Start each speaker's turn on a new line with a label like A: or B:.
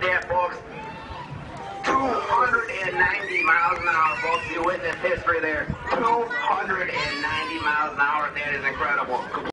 A: there, folks. 290 miles an hour, folks. You witness history there. 290 miles an hour. That is incredible.